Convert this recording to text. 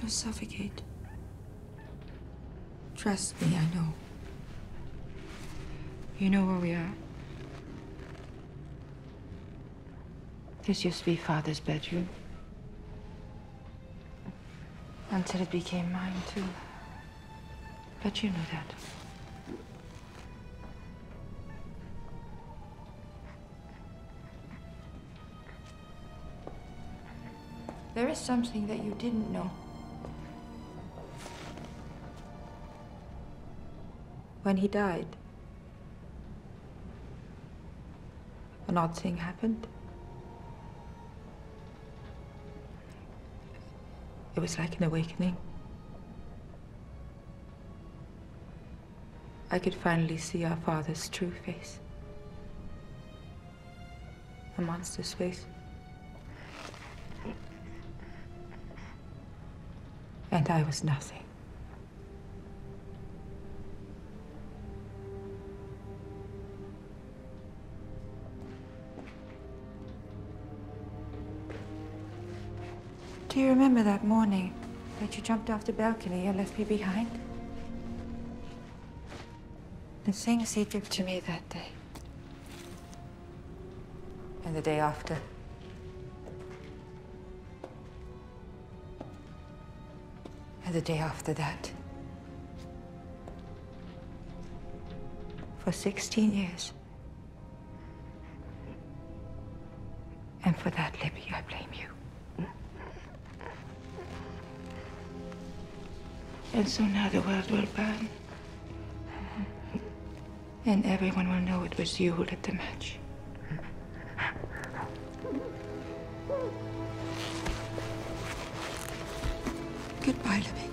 to suffocate. Trust me, I know. You know where we are? This used to be Father's bedroom. Until it became mine, too. But you know that. There is something that you didn't know. When he died, an odd thing happened. It was like an awakening. I could finally see our father's true face. A monster's face. And I was nothing. Do you remember that morning that you jumped off the balcony and left me behind? The things he did to me that day. And the day after. And the day after that. For 16 years. And for that, Libby, I blame you. And so now the world will burn. And everyone will know it was you who lit the match. Goodbye, Libby.